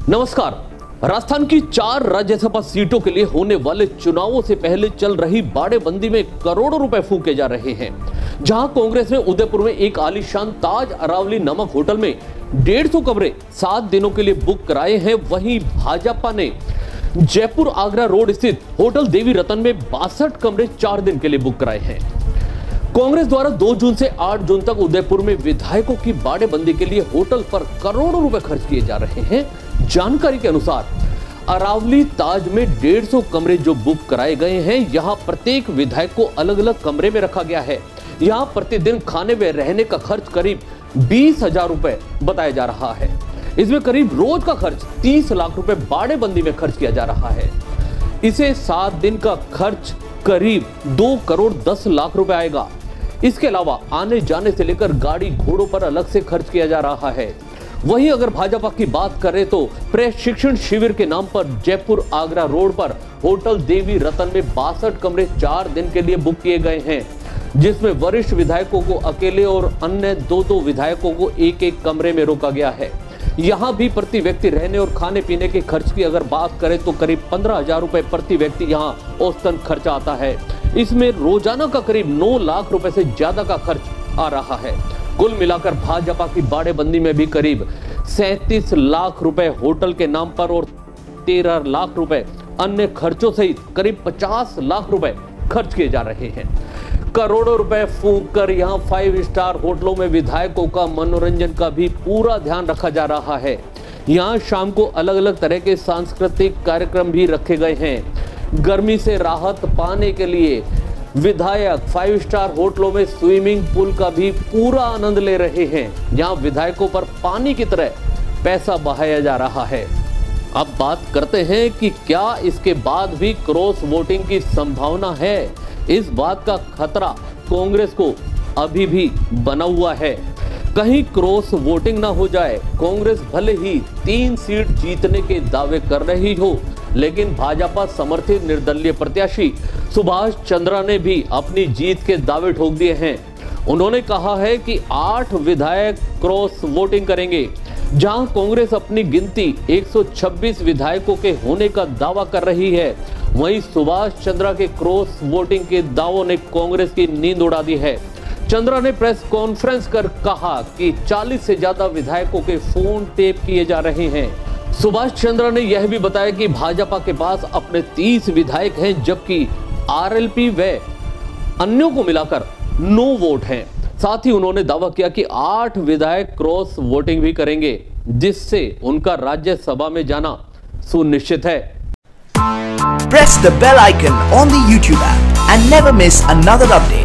नमस्कार। राजस्थान की 4 राज्यसभा सीटों के लिए होने वाले चुनावों से पहले चल रही बाड़ेबंदी में करोड़ों रुपए फूंके जा रहे हैं। जहां कांग्रेस ने उदयपुर में एक आलीशान ताज अरावली नामक होटल में 150 कमरे 7 दिनों के लिए बुक कराए हैं, वहीं भाजपा ने जयपुर आगरा रोड स्थित होटल देवी रतन में 62 कमरे 4 दिन के लिए बुक कराए हैं। कांग्रेस द्वारा 2 जून से 8 जून तक उदयपुर में विधायकों की बाड़ेबंदी के लिए होटल पर करोड़ों रुपए खर्च किए जा रहे हैं। जानकारी के अनुसार अरावली ताज में 150 कमरे जो बुक कराए गए हैं, यहां प्रत्येक विधायक को अलग अलग कमरे में रखा गया है। यहां प्रतिदिन खाने व रहने का खर्च करीब 20,000 रुपए बताया जा रहा है। इसमें करीब रोज का खर्च 30 लाख रुपए बाड़ेबंदी में खर्च किया जा रहा है। इसे 7 दिन का खर्च करीब 2 करोड़ 10 लाख रुपए आएगा। इसके अलावा आने जाने से लेकर गाड़ी घोड़ों पर अलग से खर्च किया जा रहा है। वहीं अगर भाजपा की बात करें तो प्रशिक्षण शिविर के नाम पर जयपुर आगरा रोड पर होटल देवी रतन में 62 कमरे 4 दिन के लिए बुक किए गए हैं, जिसमें वरिष्ठ विधायकों को अकेले और अन्य 2 विधायकों को एक कमरे में रोका गया है। यहां भी प्रति व्यक्ति रहने और खाने पीने के खर्च की अगर बात करें तो करीब 15,000 रुपए प्रति व्यक्ति यहां औसतन खर्चा आता है। इसमें रोजाना का करीब 9 लाख रुपए से ज्यादा का खर्च आ रहा है। कुल मिलाकर भाजपा की बाड़ेबंदी में भी करीब 37 लाख रुपए होटल के नाम पर और 13 लाख रुपए अन्य खर्चों सहित करीब 50 लाख रुपए खर्च किए जा रहे हैं। करोड़ों रुपए फूंक कर यहां 5 स्टार होटलों में विधायकों का मनोरंजन का भी पूरा ध्यान रखा जा रहा है। यहां शाम को अलग अलग तरह के सांस्कृतिक कार्यक्रम भी रखे गए हैं। गर्मी से राहत पाने के लिए विधायक 5 स्टार होटलों में स्विमिंग पूल का भी पूरा आनंद ले रहे हैं। यहां विधायकों पर पानी की तरह पैसा बहाया जा रहा है। अब बात करते हैं कि क्या इसके बाद भी क्रॉस वोटिंग की संभावना है। इस बात का खतरा कांग्रेस को अभी भी बना हुआ है। कहीं क्रॉस वोटिंग ना हो जाए। कांग्रेस भले ही 3 सीट जीतने के दावे कर रही हो, लेकिन भाजपा समर्थित निर्दलीय प्रत्याशी सुभाष चंद्रा ने भी अपनी जीत के दावे ठोक दिए हैं। उन्होंने कहा है कि 8 विधायक क्रॉस वोटिंग करेंगे। जहां कांग्रेस अपनी गिनती 126 विधायकों के होने का दावा कर रही है, वहीं सुभाष चंद्रा के क्रॉस वोटिंग के दावों ने कांग्रेस की नींद उड़ा दी है। चंद्रा ने प्रेस कॉन्फ्रेंस कर कहा कि 40 से ज्यादा विधायकों के फोन टेप किए जा रहे हैं। सुभाष चंद्रा ने यह भी बताया कि भाजपा के पास अपने 30 विधायक हैं, जबकि आरएलपी व अन्यों को मिलाकर 9 वोट हैं। साथ ही उन्होंने दावा किया कि 8 विधायक क्रॉस वोटिंग भी करेंगे, जिससे उनका राज्यसभा में जाना सुनिश्चित है। Press the bell icon on the YouTube app and never miss another update.